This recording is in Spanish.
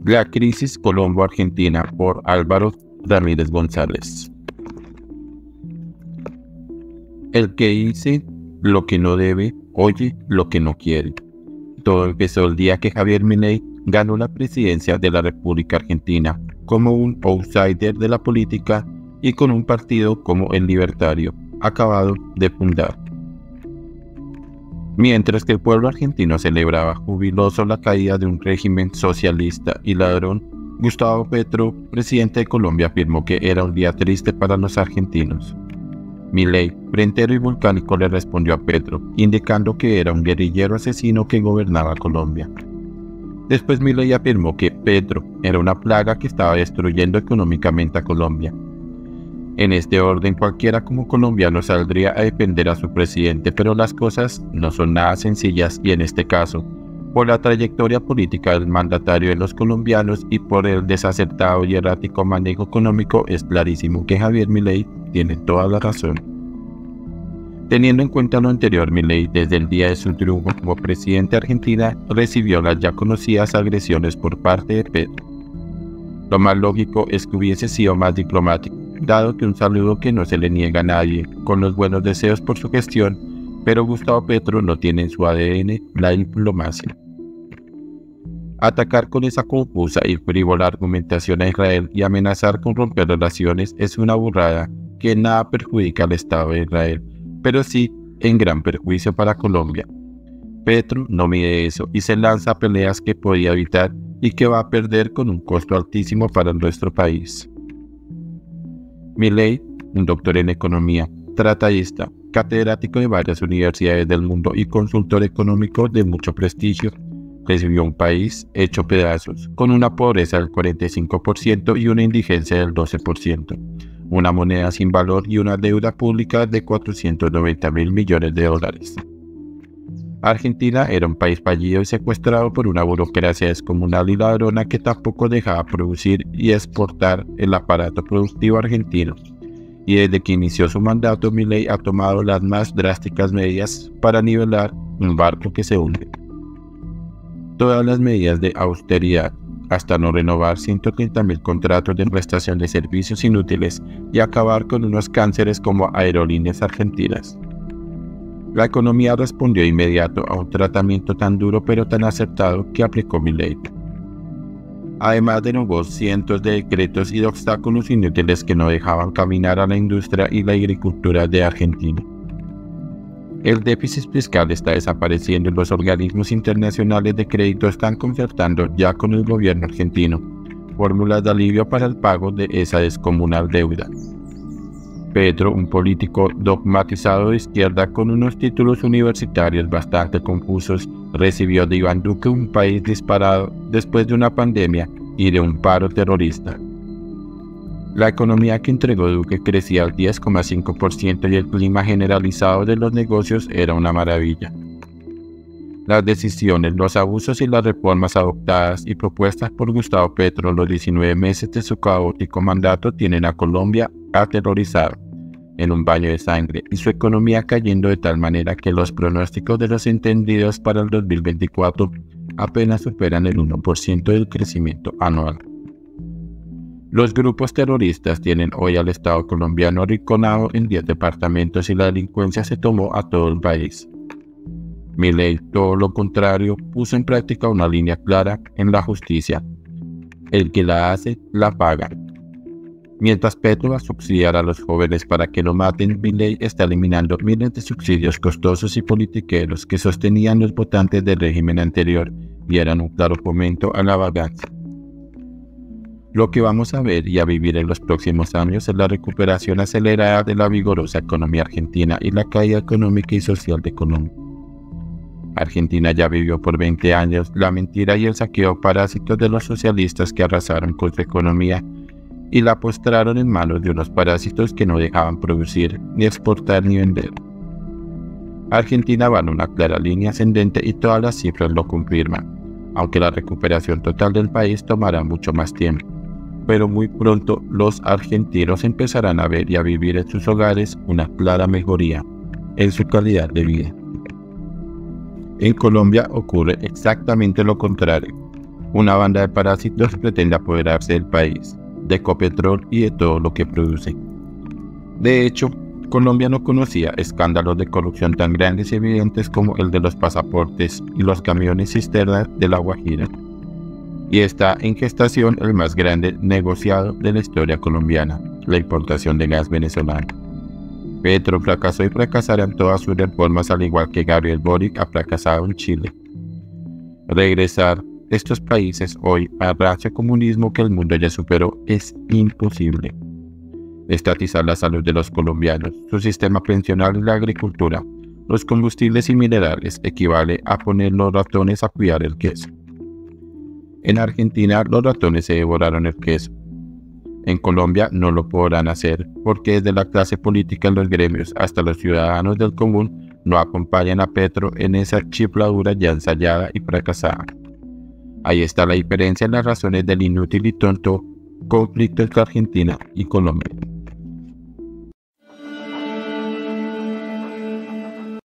La crisis colombo-argentina por Álvaro Ramírez González. El que dice lo que no debe, oye lo que no quiere. Todo empezó el día que Javier Milei ganó la presidencia de la República Argentina como un outsider de la política y con un partido como el Libertario, acabado de fundar. Mientras que el pueblo argentino celebraba jubiloso la caída de un régimen socialista y ladrón, Gustavo Petro, presidente de Colombia, afirmó que era un día triste para los argentinos. Milei, frentero y volcánico, le respondió a Petro, indicando que era un guerrillero asesino que gobernaba Colombia. Después Milei afirmó que Petro era una plaga que estaba destruyendo económicamente a Colombia. En este orden, cualquiera como colombiano saldría a defender a su presidente, pero las cosas no son nada sencillas y en este caso, por la trayectoria política del mandatario de los colombianos y por el desacertado y errático manejo económico, es clarísimo que Javier Milei tiene toda la razón. Teniendo en cuenta lo anterior, Milei, desde el día de su triunfo como presidente de Argentina, recibió las ya conocidas agresiones por parte de Petro. Lo más lógico es que hubiese sido más diplomático, dado que un saludo que no se le niega a nadie, con los buenos deseos por su gestión, pero Gustavo Petro no tiene en su ADN la diplomacia. Atacar con esa confusa y frívola argumentación a Israel y amenazar con romper relaciones es una burrada que nada perjudica al Estado de Israel, pero sí en gran perjuicio para Colombia. Petro no mide eso y se lanza a peleas que podía evitar y que va a perder con un costo altísimo para nuestro país. Milei, un doctor en economía, tratadista, catedrático de varias universidades del mundo y consultor económico de mucho prestigio, recibió un país hecho pedazos, con una pobreza del 45% y una indigencia del 12%, una moneda sin valor y una deuda pública de 490.000 millones de dólares. Argentina era un país fallido y secuestrado por una burocracia descomunal y ladrona que tampoco dejaba producir y exportar el aparato productivo argentino. Y desde que inició su mandato, Milei ha tomado las más drásticas medidas para nivelar un barco que se hunde. Todas las medidas de austeridad, hasta no renovar 130.000 contratos de prestación de servicios inútiles y acabar con unos cánceres como Aerolíneas Argentinas. La economía respondió de inmediato a un tratamiento tan duro pero tan acertado que aplicó Milei. Además derogó cientos de decretos y de obstáculos inútiles que no dejaban caminar a la industria y la agricultura de Argentina. El déficit fiscal está desapareciendo y los organismos internacionales de crédito están concertando ya con el gobierno argentino fórmulas de alivio para el pago de esa descomunal deuda. Petro, un político dogmatizado de izquierda con unos títulos universitarios bastante confusos, recibió de Iván Duque un país disparado después de una pandemia y de un paro terrorista. La economía que entregó Duque crecía al 10,5% y el clima generalizado de los negocios era una maravilla. Las decisiones, los abusos y las reformas adoptadas y propuestas por Gustavo Petro los 19 meses de su caótico mandato tienen a Colombia aterrorizado, en un baño de sangre, y su economía cayendo de tal manera que los pronósticos de los entendidos para el 2024 apenas superan el 1% del crecimiento anual. Los grupos terroristas tienen hoy al Estado colombiano arrinconado en 10 departamentos y la delincuencia se tomó a todo el país. Milei, todo lo contrario, puso en práctica una línea clara en la justicia. El que la hace, la paga. Mientras Petro va a subsidiar a los jóvenes para que lo maten, Milei está eliminando miles de subsidios costosos y politiqueros que sostenían los votantes del régimen anterior y eran un claro fomento a la vagancia. Lo que vamos a ver y a vivir en los próximos años es la recuperación acelerada de la vigorosa economía argentina y la caída económica y social de Colombia. Argentina ya vivió por 20 años la mentira y el saqueo parásitos de los socialistas que arrasaron con su economía y la postraron en manos de unos parásitos que no dejaban producir, ni exportar ni vender. Argentina va en una clara línea ascendente y todas las cifras lo confirman, aunque la recuperación total del país tomará mucho más tiempo. Pero muy pronto los argentinos empezarán a ver y a vivir en sus hogares una clara mejoría en su calidad de vida. En Colombia ocurre exactamente lo contrario. Una banda de parásitos pretende apoderarse del país, de Ecopetrol y de todo lo que produce. De hecho, Colombia no conocía escándalos de corrupción tan grandes y evidentes como el de los pasaportes y los camiones cisternas de La Guajira. Y está en gestación el más grande negociado de la historia colombiana, la importación de gas venezolano. Petro fracasó y fracasarán todas sus reformas, al igual que Gabriel Boric ha fracasado en Chile. Regresar estos países hoy al rancio comunismo que el mundo ya superó es imposible. Estatizar la salud de los colombianos, su sistema pensional y la agricultura, los combustibles y minerales equivale a poner los ratones a cuidar el queso. En Argentina los ratones se devoraron el queso. En Colombia no lo podrán hacer porque desde la clase política, los gremios hasta los ciudadanos del común no acompañan a Petro en esa chifladura ya ensayada y fracasada. Ahí está la diferencia en las razones del inútil y tonto conflicto entre Argentina y Colombia.